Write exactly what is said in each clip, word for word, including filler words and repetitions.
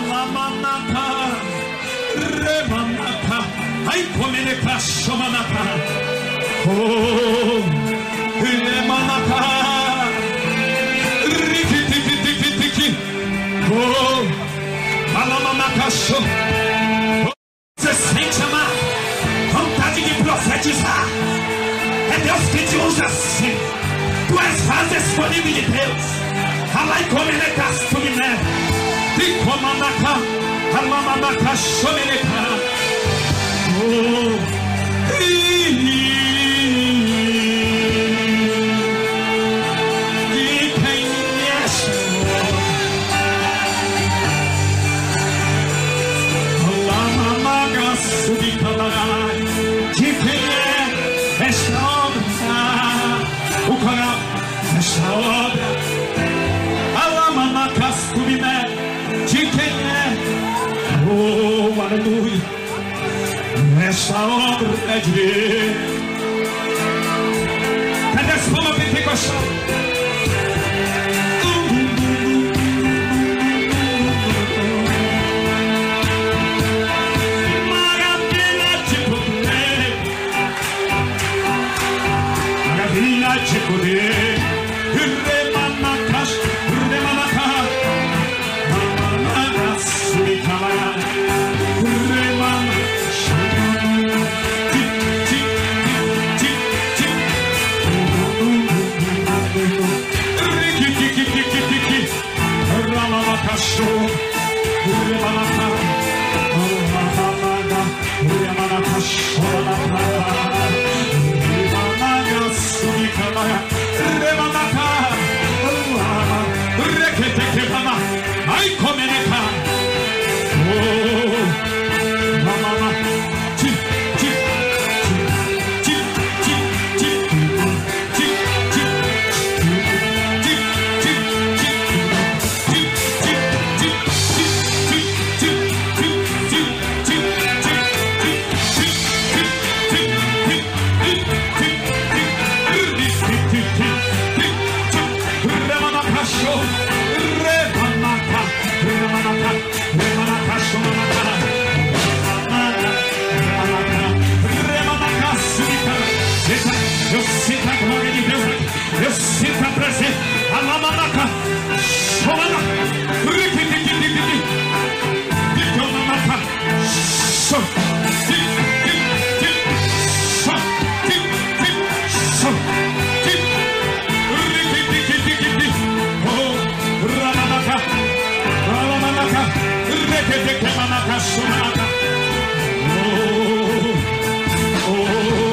Alamanaka, Remanaka, Aikomeneka Shomanaka, Oh, Remanaka, Rikitiki, Oh, Alamanaka Show. Você sente chamar, vontade de profetizar. É Deus que te usa assim. Tu és vaso escolhido de Deus. Alaikomeneka Shomanaka. Ikomanaka, Alamanaka Shomeneka. Oh, de quem é Senhor? Alamanaka Subikarai. De quem é esta obra? O coral desta obra. Alamanaka Subikarai. De quem é? Oh, aleluia. Essa obra é de Deus. Cadê as palmas pentecostais? Maravilha de poder. Maravilha de poder. Remanacas, remanacas. Ai, come ne ca. Oh, mama, ti, ti, ti, ti, ti, ti, ti, ti, Eu sinto a glória de Deus. Eu sinto a presença. Alamanaka, Shomana, Rikitiki, Dikomanaka, Shom, Shom, Rikitiki, Oh, Ramanaka, Alamanaka, Rikitiki, Manaka, Shomanaka. Oh, oh.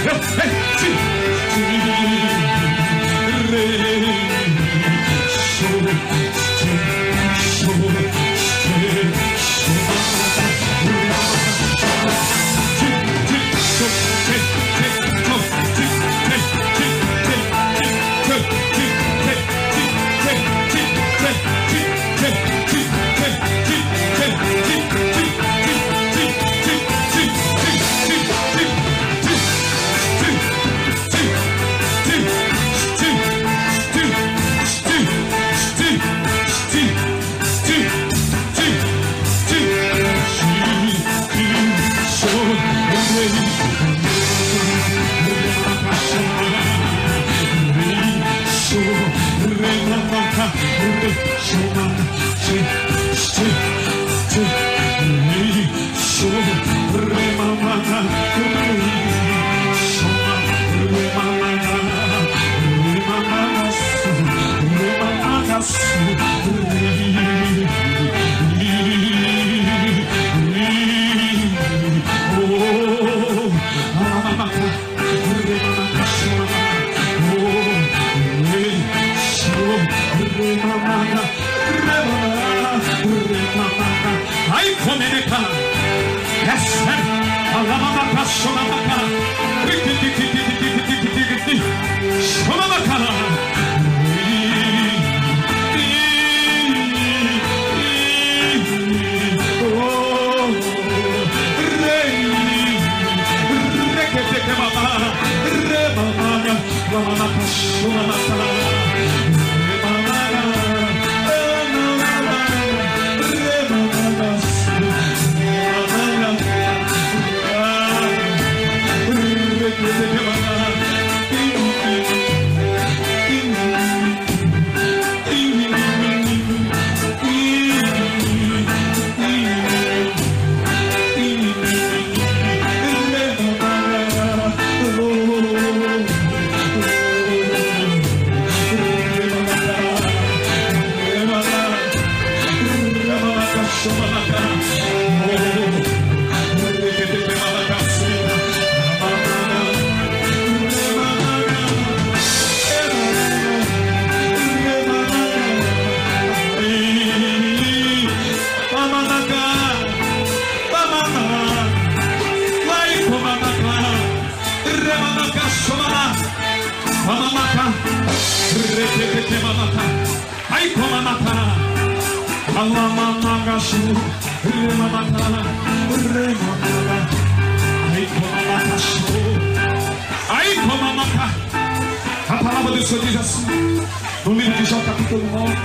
A palavra do Senhor diz assim, no livro de Jó, capítulo nove,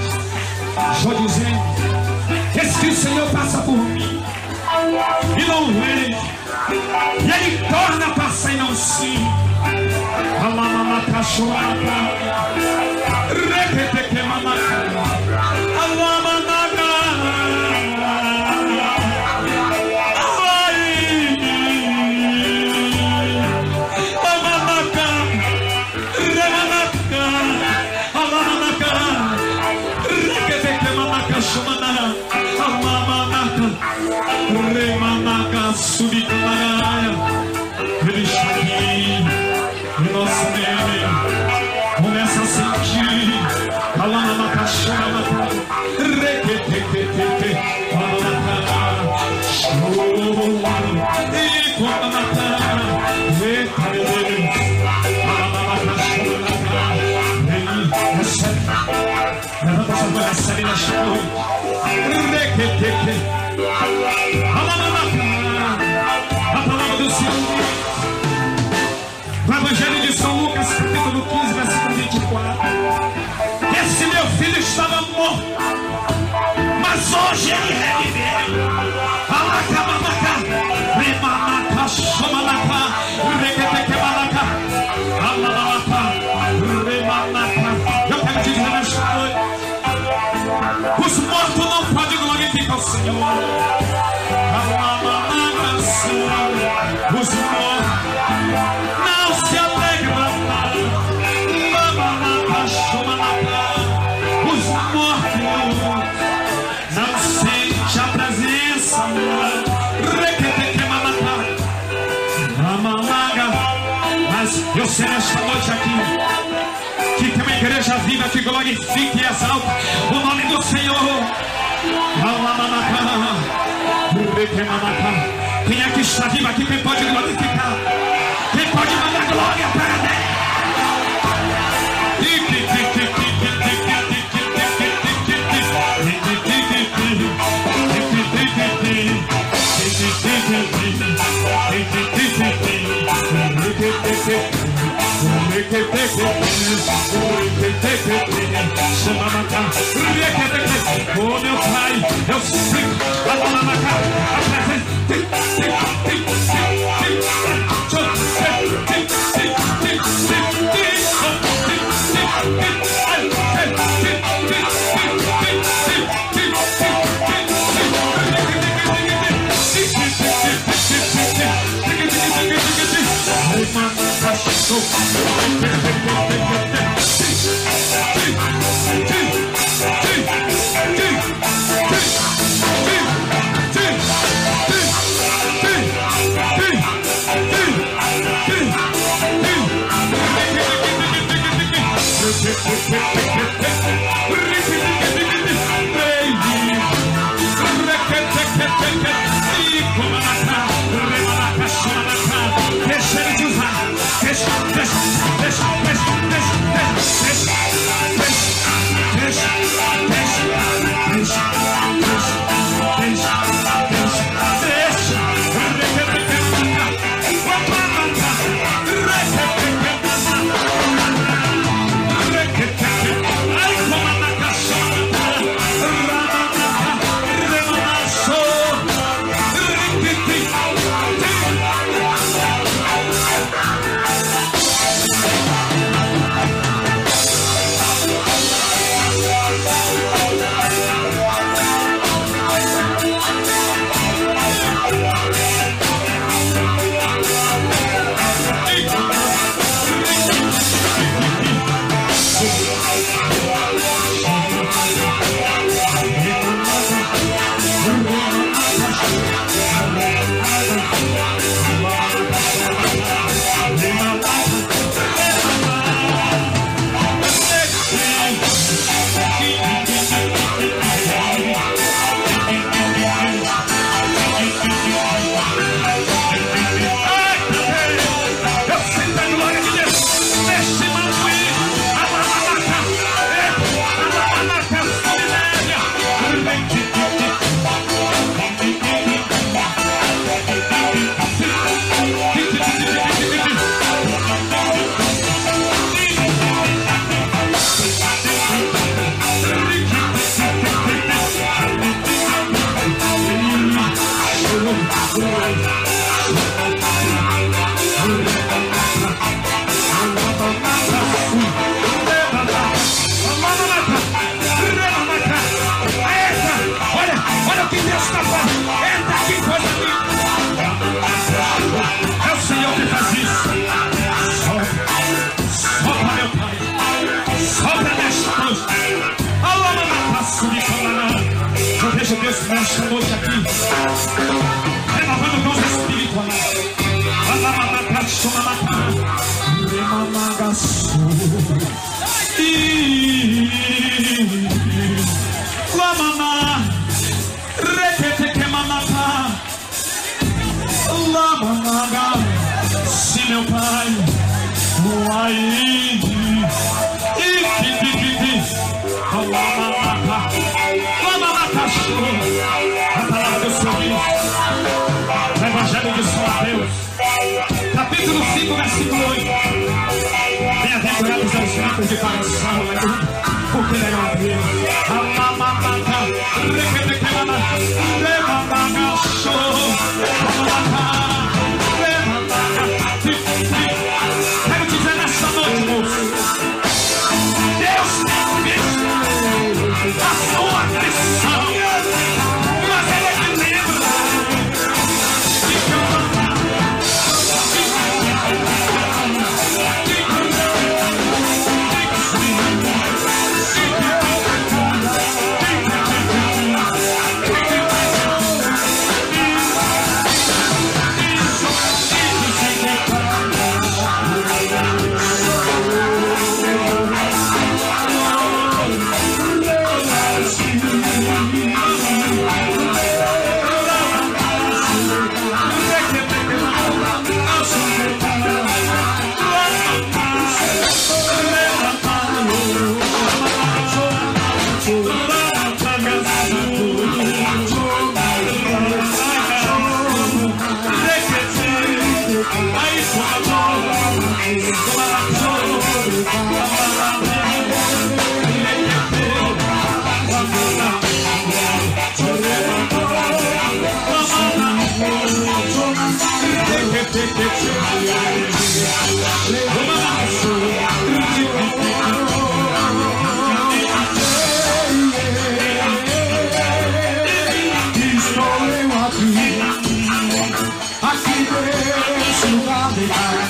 Jó dizendo: eis que o Senhor passa por mim e não vem, e Ele torna a passar e não sim. Alamamata chorata, repete que mamata, alamanaga, ai, alamanaga, remanaga, alamanaga, repete que mamata chorata, alamanaga, remanaga, subicanaia. Ele está aqui no nosso meio. Começa a sentir a lama na caixona, requetequeteque, a lama na choro, e quando a matar, eita meu Deus, a lama na caixona, ele recebe, levanta essa voz, recebe na choro, requeteque, a lama na cara, a palavra do Senhor. No Evangelho de São Lucas, capítulo quinze, versículo vinte e quatro. Esse meu filho estava morto, mas hoje ele reviveu. Alacabalaca, rimanaca, xamanaca, requetequebalaca, alalalaca, rimanaca. Eu quero dizer nesta noite: os mortos não podem glorificar o Senhor. Alalalaca, os mortos não se alegram, os mortos não sentem a presença. Requetequemalaca, amalaga, você nesta noite aqui, que tem uma igreja viva que glorifique e exalta o nome do Senhor. Quem é que está vivo aqui? Quem pode glorificar? Quem pode mandar glória para Deus? Oh, meu Pai, eu sinto a mão na cara, a deixa ele te usar, deixa, deixa, deixa, deixa, deixa, deixa, deixa, deixa, deixa, Deus nesta noite aqui, renovando dons espirituais. Se meu Pai, o aí, a palavra do Senhor diz, no Evangelho de São Mateus, capítulo cinco, versículo oito: bem-aventurados os limpos de coração, porque verão a Deus. Quero dizer nessa noite, moço, Deus tem visto a sua missão. Sim. Aqui nesse lugar deitar